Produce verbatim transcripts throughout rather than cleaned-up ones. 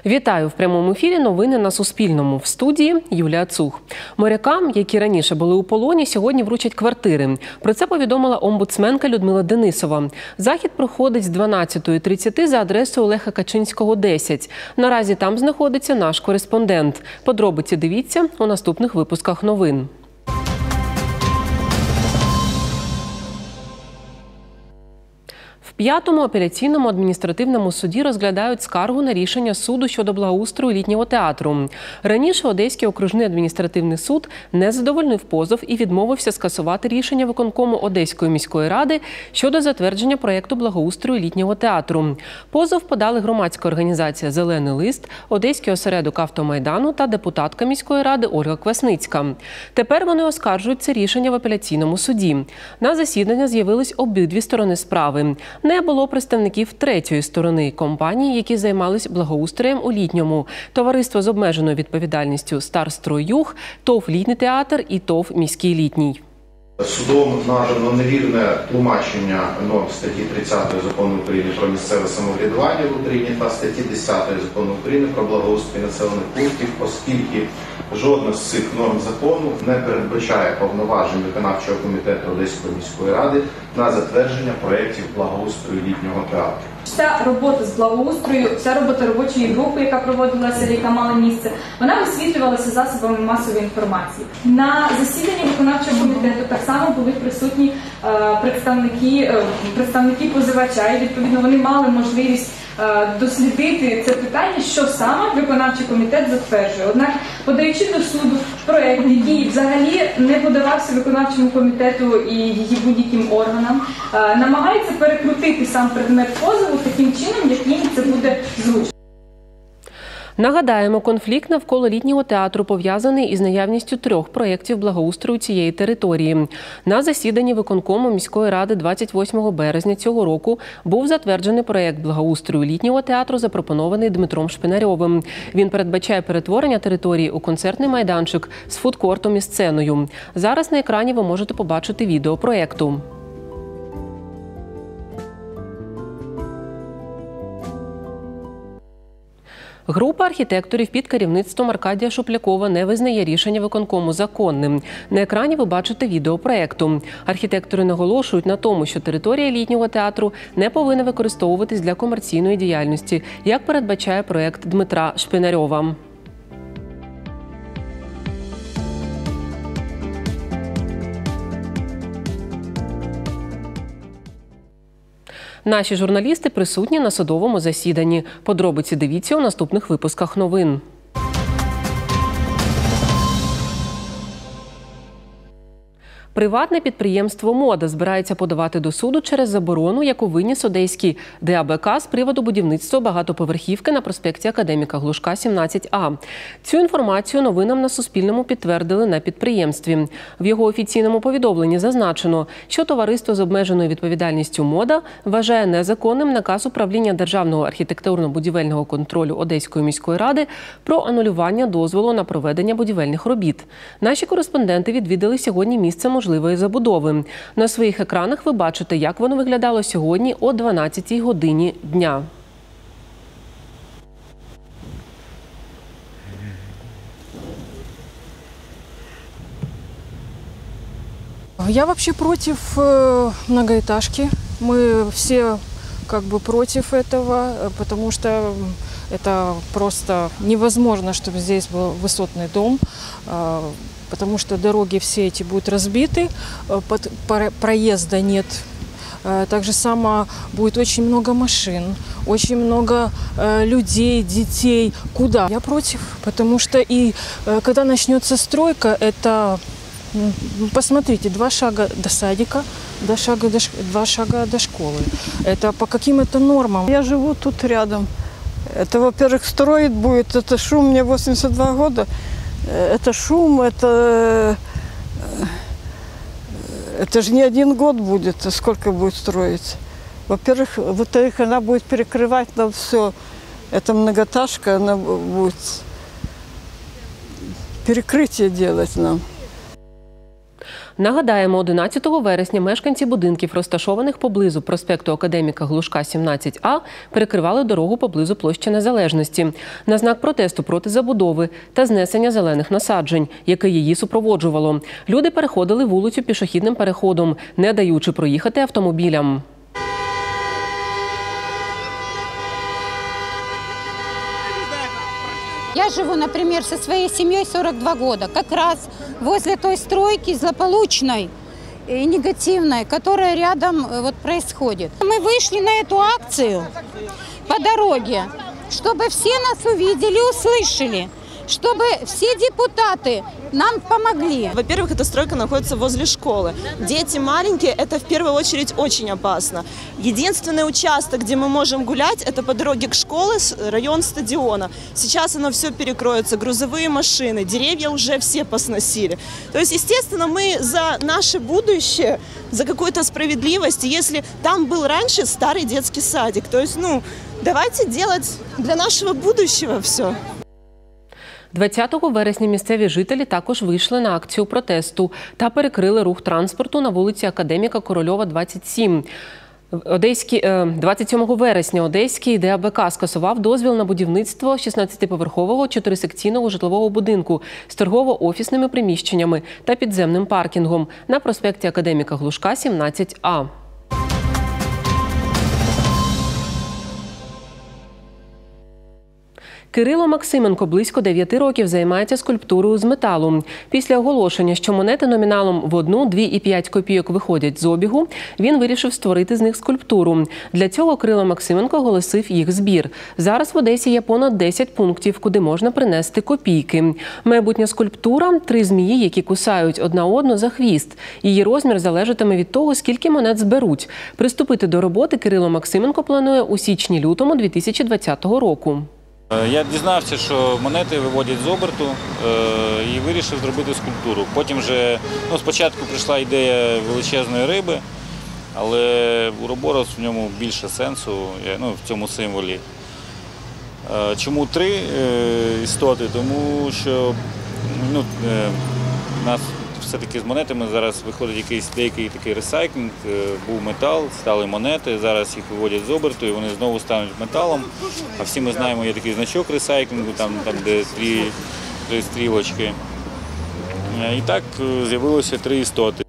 Вітаю! В прямому ефірі новини на Суспільному. В студії Юлія Цух. Морякам, які раніше були у полоні, сьогодні вручать квартири. Про це повідомила омбудсменка Людмила Денисова. Захід проходить з дванадцятої тридцять за адресою Леха Качинського, десять. Наразі там знаходиться наш кореспондент. Подробиці дивіться у наступних випусках новин. В п'ятому апеляційному адміністративному суді розглядають скаргу на рішення суду щодо благоустрою літнього театру. Раніше Одеський окружний адміністративний суд не задовольнив позов і відмовився скасувати рішення виконкому Одеської міської ради щодо затвердження проєкту благоустрою літнього театру. Позов подали громадська організація «Зелений лист», Одеський осередок Автомайдану та депутатка міської ради Ольга Квасницька. Тепер вони оскаржують це рішення в апеляційному суді. На засідання з'явились обидві сторони справи. Не було представників третьої сторони – компаній, які займались благоустроєм у літньому. Товариство з обмеженою відповідальністю «Старстройюг», ТОВ «Літній театр» і ТОВ «Міський літній». Судом надано невірне тлумачення норм статті тридцятої Закону України про місцеве самоврядування в Україні та статті десятої Закону України про благоустрій населених пунктів, оскільки жодна з цих норм закону не передбачає повноважень виконавчого комітету Одеської міської ради на затвердження проєктів благоустрою літнього театру. Вся робота з благоустрою, вся робота робочої групи, яка проводилася, яка мала місце, вона висвітлювалася засобами масової інформації. На засіданні виконавчого комітету так само були присутні е, представники, е, представники позивача, і відповідно вони мали можливість е, дослідити це питання, що саме виконавчий комітет затверджує. Однак, подаючи до суду проєкт, який взагалі не подавався виконавчому комітету і її будь-яким органам, е, намагається перекрутити сам предмет позову таким чином, як їм це буде зручно. Нагадаємо, конфлікт навколо літнього театру пов'язаний із наявністю трьох проєктів благоустрою цієї території. На засіданні виконкому міської ради двадцять восьмого березня цього року був затверджений проєкт благоустрою літнього театру, запропонований Дмитром Шпинарьовим. Він передбачає перетворення території у концертний майданчик з фудкортом і сценою. Зараз на екрані ви можете побачити відео проєкту. Група архітекторів під керівництвом Аркадія Шуплякова не визнає рішення виконкому законним. На екрані ви бачите відео проєкту. Архітектори наголошують на тому, що територія літнього театру не повинна використовуватись для комерційної діяльності, як передбачає проєкт Дмитра Шпинарьова. Наші журналісти присутні на судовому засіданні. Подробиці дивіться у наступних випусках новин. Приватне підприємство «Мода» збирається подавати до суду через заборону, яку виніс Одеський Д А Б К з приводу будівництва багатоповерхівки на проспекті Академіка Глушка, сімнадцять А. Цю інформацію новинам на Суспільному підтвердили на підприємстві. В його офіційному повідомленні зазначено, що товариство з обмеженою відповідальністю «Мода» вважає незаконним наказ управління Державного архітектурно-будівельного контролю Одеської міської ради про анулювання дозволу на проведення будівельних робіт. Наші кореспонденти відвідали сьогодні місце можливості можливої забудови. На своїх екранах ви бачите, як воно виглядало сьогодні о дванадцятій годині дня. Я вообще против многоэтажки. Мы все как бы против этого, потому что это просто невозможно, чтобы здесь был высотный дом, потому что дороги все эти будут разбиты, проезда нет. Так же само будет очень много машин, очень много людей, детей. Куда? Я против, потому что и когда начнется стройка, это, посмотрите, два шага до садика, два шага до, два шага до школы. Это по каким это нормам? Я живу тут рядом. Это, во-первых, строить будет, это шум, мне восемьдесят два года. Это шум, это, это же не один год будет, сколько будет строить. Во-первых, во-вторых, она будет перекрывать нам все. Это многоэтажка, она будет перекрытие делать нам. Нагадаємо, одинадцятого вересня мешканці будинків, розташованих поблизу проспекту Академіка Глушка, сімнадцять А, перекривали дорогу поблизу площі Незалежності на знак протесту проти забудови та знесення зелених насаджень, яке її супроводжувало. Люди переходили вулицю пішохідним переходом, не даючи проїхати автомобілям. Я живу, например, со своей семьей сорок два года, как раз возле той стройки злополучной и негативной, которая рядом вот происходит. Мы вышли на эту акцию по дороге, чтобы все нас увидели, услышали, чтобы все депутаты нам помогли. Во-первых, эта стройка находится возле школы. Дети маленькие, это в первую очередь очень опасно. Единственный участок, где мы можем гулять, это по дороге к школе, район стадиона. Сейчас оно все перекроется, грузовые машины, деревья уже все посносили. То есть, естественно, мы за наше будущее, за какую-то справедливость, если там был раньше старый детский садик. То есть, ну, давайте делать для нашего будущего все. двадцятого вересня місцеві жителі також вийшли на акцію протесту та перекрили рух транспорту на вулиці Академіка Корольова, двадцять сім. Одеський, двадцять сьомого вересня Одеський Д А Б К скасував дозвіл на будівництво шістнадцятиповерхового чотирисекційного житлового будинку з торгово-офісними приміщеннями та підземним паркінгом на проспекті Академіка Глушка, сімнадцять А. Кирило Максименко близько дев'яти років займається скульптурою з металу. Після оголошення, що монети номіналом в одну, дві і п'ять копійок виходять з обігу, він вирішив створити з них скульптуру. Для цього Кирило Максименко оголосив їх збір. Зараз в Одесі є понад десять пунктів, куди можна принести копійки. Майбутня скульптура – три змії, які кусають одна одну за хвіст. Її розмір залежатиме від того, скільки монет зберуть. Приступити до роботи Кирило Максименко планує у січні-лютому дві тисячі двадцятого року. Я дізнався, що монети виводять з оберту і вирішив зробити скульптуру. Потім вже, ну, спочатку прийшла ідея величезної риби, але уроборос в ньому більше сенсу, ну, в цьому символі. Чому три істоти? Тому що, ну, у нас все-таки з монетами зараз виходить якийсь деякий такий ресайклінг, був метал, стали монети, зараз їх виводять з оберту і вони знову стануть металом. А всі ми знаємо, є такий значок ресайклінгу, там, там де три, три стрілочки. І так з'явилося три істоти.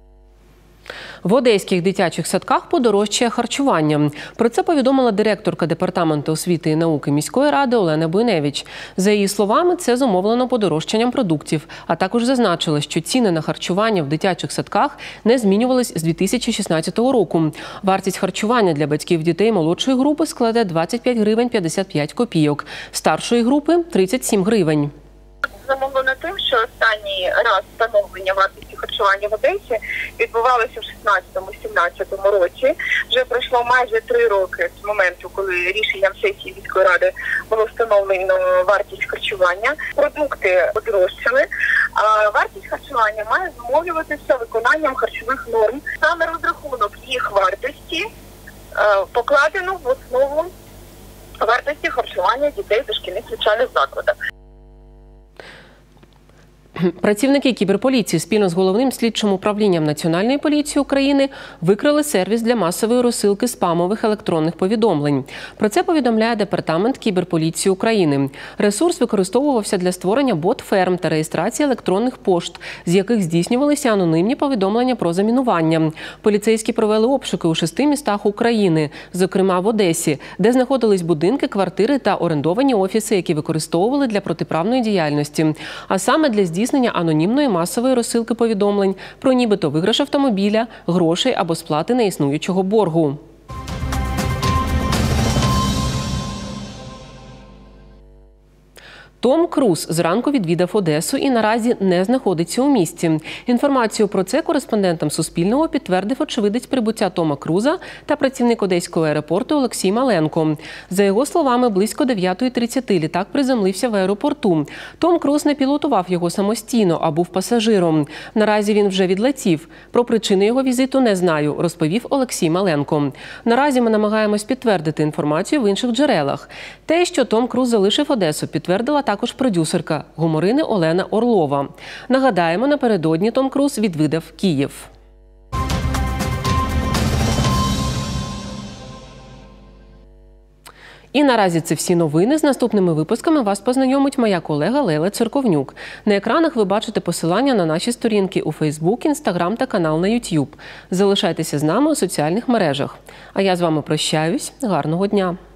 В одеських дитячих садках подорожчає харчування. Про це повідомила директорка Департаменту освіти і науки міської ради Олена Буйневич. За її словами, це зумовлено подорожчанням продуктів, а також зазначила, що ціни на харчування в дитячих садках не змінювались з дві тисячі шістнадцятого року. Вартість харчування для батьків дітей молодшої групи складе двадцять п'ять гривень п'ятдесят п'ять копійок, старшої групи – тридцять сім гривень. Замовлено тим, що останній раз встановлення вартості харчування в Одесі відбувалося в шістнадцятому-сімнадцятому році. Вже пройшло майже три роки з моменту, коли рішенням сесії міської ради було встановлено вартість харчування. Продукти подорожчали, а вартість харчування має зумовлюватися виконанням харчових норм. Саме розрахунок їх вартості покладено в основу вартості харчування дітей в дошкільних навчальних закладах. Працівники кіберполіції спільно з Головним слідчим управлінням Національної поліції України викрили сервіс для масової розсилки спамових електронних повідомлень. Про це повідомляє Департамент кіберполіції України. Ресурс використовувався для створення бот-ферм та реєстрації електронних пошт, з яких здійснювалися анонімні повідомлення про замінування. Поліцейські провели обшуки у шести містах України, зокрема в Одесі, де знаходились будинки, квартири та орендовані офіси, які використовували для протиправної діяльності, а саме для здійснення здійснення анонімної масової розсилки повідомлень про нібито виграш автомобіля, грошей або сплати неіснуючого боргу. Том Круз зранку відвідав Одесу і наразі не знаходиться у місті. Інформацію про це кореспондентам Суспільного підтвердив очевидець прибуття Тома Круза та працівник Одеського аеропорту Олексій Маленко. За його словами, близько дев'ятої тридцяти літак приземлився в аеропорту. Том Круз не пілотував його самостійно, а був пасажиром. Наразі він вже відлетів. Про причини його візиту не знаю, розповів Олексій Маленко. Наразі ми намагаємось підтвердити інформацію в інших джерелах. Те, що Том Круз залишив Одесу, підтвердила також також продюсерка гуморини Олена Орлова. Нагадаємо, напередодні Том Круз відвідав Київ. І наразі це всі новини. З наступними випусками вас познайомить моя колега Лейла Церковнюк. На екранах ви бачите посилання на наші сторінки у Фейсбук, Інстаграм та канал на Ютуб. Залишайтеся з нами у соціальних мережах. А я з вами прощаюсь. Гарного дня!